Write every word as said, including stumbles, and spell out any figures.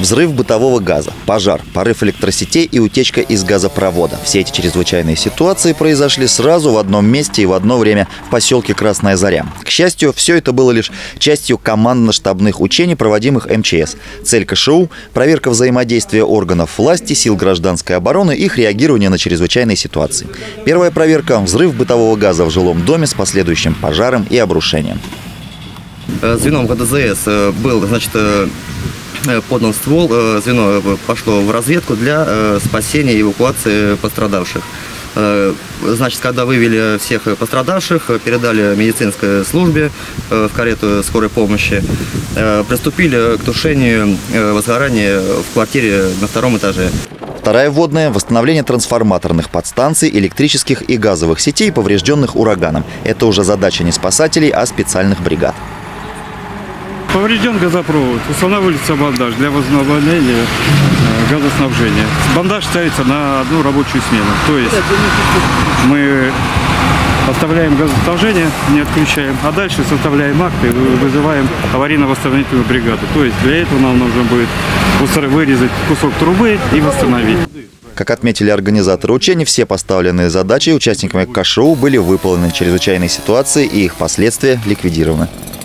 Взрыв бытового газа, пожар, порыв электросетей и утечка из газопровода. Все эти чрезвычайные ситуации произошли сразу в одном месте и в одно время в поселке Красная Заря. К счастью, все это было лишь частью командно-штабных учений, проводимых эм че эс. Цель ка шэ у – проверка взаимодействия органов власти, сил гражданской обороны и их реагирование на чрезвычайные ситуации. Первая проверка – взрыв бытового газа в жилом доме с последующим пожаром и обрушением. Звеном ка дэ зэ эс был, значит, поднят ствол, звено пошло в разведку для спасения и эвакуации пострадавших. Значит, когда вывели всех пострадавших, передали медицинской службе в карету скорой помощи, приступили к тушению возгорания в квартире на втором этаже. Вторая вводная – восстановление трансформаторных подстанций, электрических и газовых сетей, поврежденных ураганом. Это уже задача не спасателей, а специальных бригад. Поврежден газопровод, устанавливается бандаж для возобновления газоснабжения. Бандаж ставится на одну рабочую смену. То есть мы оставляем газоснабжение, не отключаем, а дальше составляем акт и вызываем аварийно-восстановительную бригаду. То есть для этого нам нужно будет вырезать кусок трубы и восстановить. Как отметили организаторы учений, все поставленные задачи участниками ка шэ у были выполнены, чрезвычайные ситуации и их последствия ликвидированы.